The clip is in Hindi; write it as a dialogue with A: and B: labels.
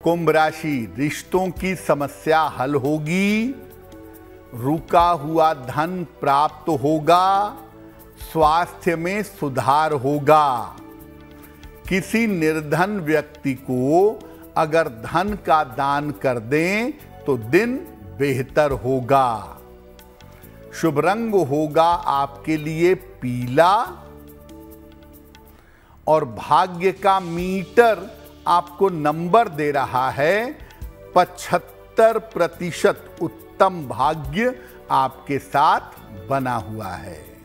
A: कुंभ राशि, रिश्तों की समस्या हल होगी, रुका हुआ धन प्राप्त होगा, स्वास्थ्य में सुधार होगा। किसी निर्धन व्यक्ति को अगर धन का दान कर दें तो दिन बेहतर होगा। शुभ रंग होगा आपके लिए पीला और भाग्य का मीटर आपको नंबर दे रहा है 75% उत्तम भाग्य आपके साथ बना हुआ है।